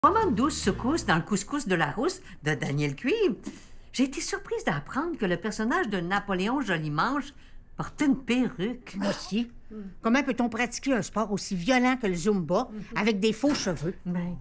Moment de douce secousse dans le couscous de la rousse de Daniel Cuivre, j'ai été surprise d'apprendre que le personnage de Napoléon Jolimanche portait une perruque. Moi aussi. Comment peut-on pratiquer un sport aussi violent que le Zumba avec des faux cheveux? Ben...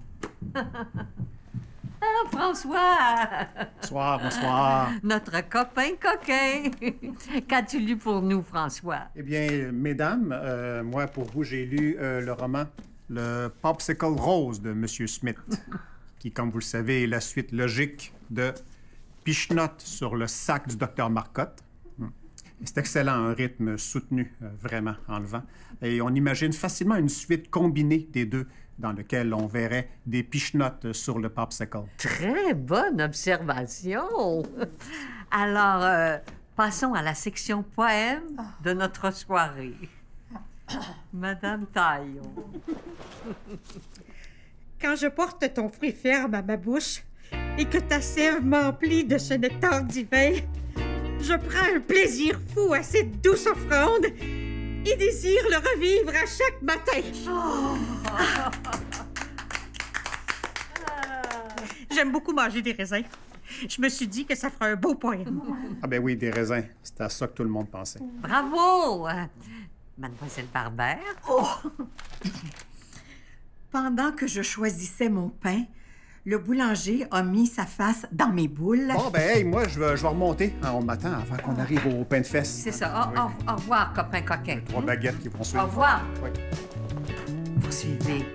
Ah, François! Bonsoir, bonsoir. Notre copain coquin. Qu'as-tu lu pour nous, François? Eh bien, mesdames, moi, pour vous, j'ai lu le roman Le Popsicle Rose de M. Smith, qui, comme vous le savez, est la suite logique de Pichenotte sur le sac du docteur Marcotte. C'est excellent, un rythme soutenu, vraiment enlevant. Et on imagine facilement une suite combinée des deux, dans lequel on verrait des pichenottes sur le popsicle. Très bonne observation. Alors, passons à la section poème de notre soirée. Madame Taillon. Quand je porte ton fruit ferme à ma bouche et que ta sève m'emplit de ce nectar divin, je prends un plaisir fou à cette douce offrande et désire le revivre à chaque matin. J'aime beaucoup manger des raisins. Je me suis dit que ça ferait un beau poème. Ah ben oui, des raisins. C'est à ça que tout le monde pensait. Bravo! Mademoiselle Barbert. Oh! Pendant que je choisissais mon pain, le boulanger a mis sa face dans mes boules. Bon, ben, hey, moi, je vais remonter. On m'attend avant qu'on arrive au pain de fesses. C'est ça. Au revoir, copain coquin. 3 baguettes qui vont suivre. Au revoir. Oui. Poursuivez.